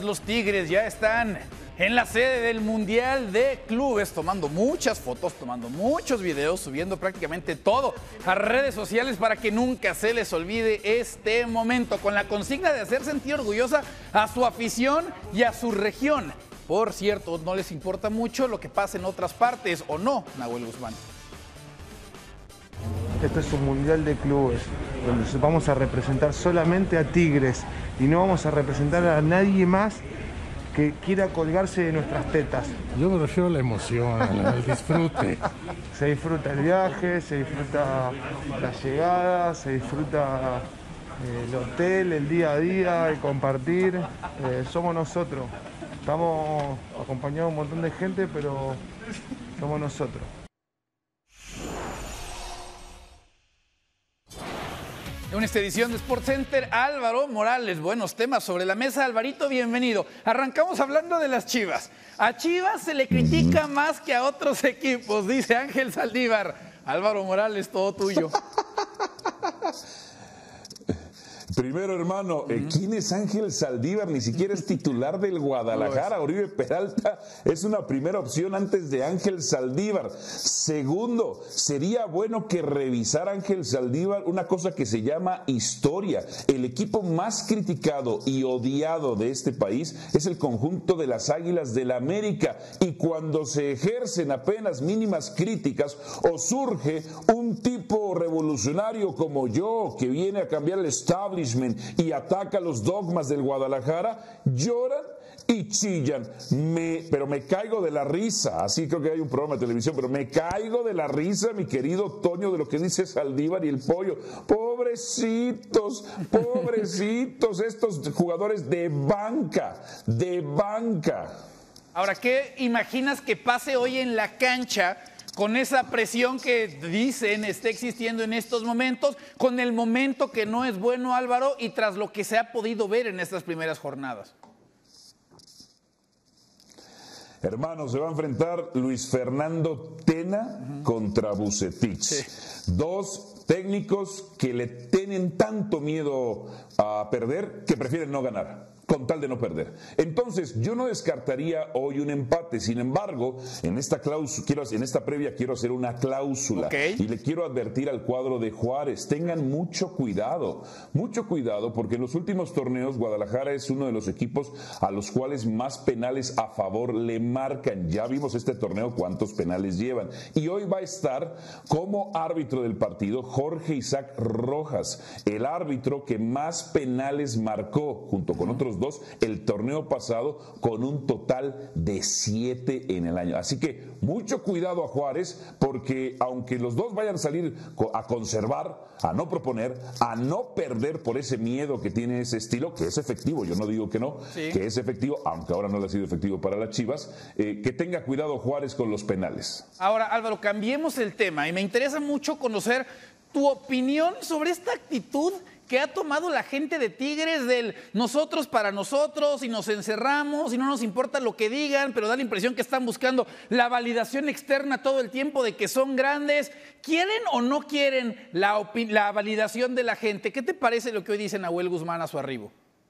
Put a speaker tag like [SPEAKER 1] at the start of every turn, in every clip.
[SPEAKER 1] Los Tigres ya están en la sede del Mundial de Clubes, tomando muchas fotos, tomando muchos videos, subiendo prácticamente todo a redes sociales para que nunca se les olvide este momento, con la consigna de hacer sentir orgullosa a su afición y a su región. Por cierto, no les importa mucho lo que pasa en otras partes, ¿o no, Nahuel Guzmán?
[SPEAKER 2] Este es un Mundial de Clubes, donde vamos a representar solamente a Tigres y no vamos a representar a nadie más que quiera colgarse de nuestras tetas.
[SPEAKER 3] Yo me refiero a la emoción, al disfrute.
[SPEAKER 2] Se disfruta el viaje, se disfruta la llegada, se disfruta el hotel, el día a día, el compartir. Somos nosotros. Estamos acompañados de un montón de gente, pero somos nosotros.
[SPEAKER 1] En esta edición de SportsCenter, Álvaro Morales. Buenos temas sobre la mesa. Alvarito, bienvenido. Arrancamos hablando de las Chivas. A Chivas se le critica más que a otros equipos, dice Ángel Saldívar. Álvaro Morales, todo tuyo.
[SPEAKER 4] Primero, hermano, ¿quién es Ángel Saldívar? Ni siquiera es titular del Guadalajara. Oribe Peralta es una primera opción antes de Ángel Saldívar. Segundo, sería bueno que revisara Ángel Saldívar una cosa que se llama historia. El equipo más criticado y odiado de este país es el conjunto de las Águilas del la América. Y cuando se ejercen apenas mínimas críticas o surge un tipo revolucionario como yo que viene a cambiar el establishment y ataca los dogmas del Guadalajara, lloran y chillan. Pero me caigo de la risa. Así creo que hay un programa de televisión, pero me caigo de la risa, mi querido Toño, de lo que dice Saldívar y el Pollo. Pobrecitos, pobrecitos estos jugadores de banca, de banca.
[SPEAKER 1] Ahora, ¿qué imaginas que pase hoy en la cancha con esa presión que dicen está existiendo en estos momentos, con el momento que no es bueno, Álvaro, y tras lo que se ha podido ver en estas primeras jornadas?
[SPEAKER 4] Hermano, se va a enfrentar Luis Fernando Tena contra Vucetich. Sí. Dos técnicos que le tienen tanto miedo a perder que prefieren no ganar, con tal de no perder. Entonces, yo no descartaría hoy un empate. Sin embargo, en esta previa quiero hacer una cláusula. Y le quiero advertir al cuadro de Juárez, tengan mucho cuidado, porque en los últimos torneos Guadalajara es uno de los equipos a los cuales más penales a favor le marcan. Ya vimos este torneo cuántos penales llevan. Y hoy va a estar como árbitro del partido Jorge Isaac Rojas, el árbitro que más penales marcó, junto con otros dos, el torneo pasado, con un total de 7 en el año. Así que mucho cuidado a Juárez, porque aunque los dos vayan a salir a conservar, a no proponer, a no perder por ese miedo que tiene ese estilo, que es efectivo, yo no digo que no, sí, que es efectivo, aunque ahora no le ha sido efectivo para las Chivas, que tenga cuidado Juárez con los penales. Ahora,
[SPEAKER 1] Álvaro, cambiemos el tema y me interesa mucho conocer tu opinión sobre esta actitud que ha tomado la gente de Tigres del nosotros para nosotros y nos encerramos y no nos importa lo que digan, pero da la impresión que están buscando la validación externa todo el tiempo de que son grandes. ¿Quieren o no quieren la validación de la gente? ¿Qué te parece lo que hoy dice Nahuel Guzmán a su arribo?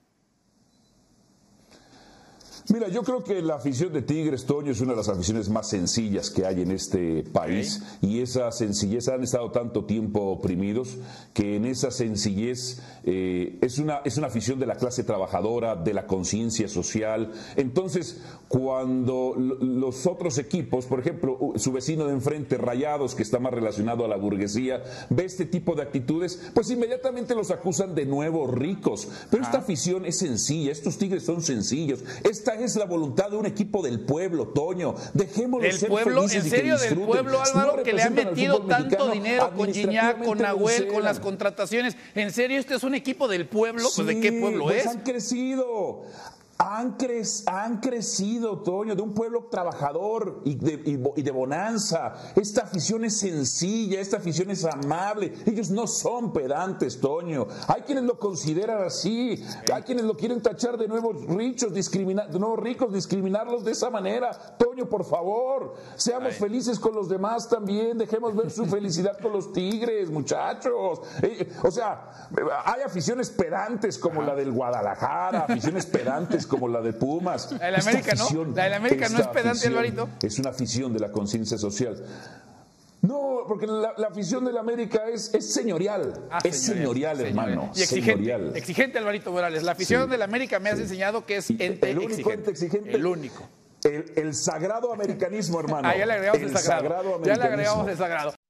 [SPEAKER 4] Mira, yo creo que la afición de Tigres, Toño, es una de las aficiones más sencillas que hay en este país, y esa sencillez, han estado tanto tiempo oprimidos que en esa sencillez es una afición de la clase trabajadora, de la conciencia social. Entonces, cuando los otros equipos, por ejemplo, su vecino de enfrente, Rayados, que está más relacionado a la burguesía, ve este tipo de actitudes, pues inmediatamente los acusan de nuevos ricos. Pero esta afición es sencilla, estos Tigres son sencillos. Esta es la voluntad de un equipo del pueblo, Toño. Dejémoslo ser felices.
[SPEAKER 1] ¿En serio del pueblo, Álvaro, que le ha metido tanto dinero con Gignac, con Nahuel, con las contrataciones? ¿En serio este es un equipo del pueblo?
[SPEAKER 4] Sí,
[SPEAKER 1] pues ¿de qué pueblo es?
[SPEAKER 4] Han crecido. Han crecido, Toño, de un pueblo trabajador y de bonanza. Esta afición es sencilla, esta afición es amable. Ellos no son pedantes, Toño. Hay quienes lo consideran así, hay quienes lo quieren tachar de nuevos ricos, discriminarlos de esa manera. Toño, por favor, seamos felices con los demás también. Dejemos ver su felicidad con los Tigres, muchachos. O sea, hay aficiones pedantes como la del Guadalajara, aficiones pedantes aficiones como la de Pumas.
[SPEAKER 1] La del América, ¿no? La del América no es pedante, Alvarito.
[SPEAKER 4] Es una afición de la conciencia social. No, porque la afición del América es señorial. Es señorial, hermano.
[SPEAKER 1] Y exigente.
[SPEAKER 4] Señorial.
[SPEAKER 1] Exigente, Alvarito Morales. La afición del América me has enseñado que es ente
[SPEAKER 4] el único
[SPEAKER 1] exigente.
[SPEAKER 4] ente exigente.
[SPEAKER 1] El único.
[SPEAKER 4] El sagrado americanismo, hermano.
[SPEAKER 1] Ah, ya le agregamos el sagrado. Ya le agregamos el sagrado.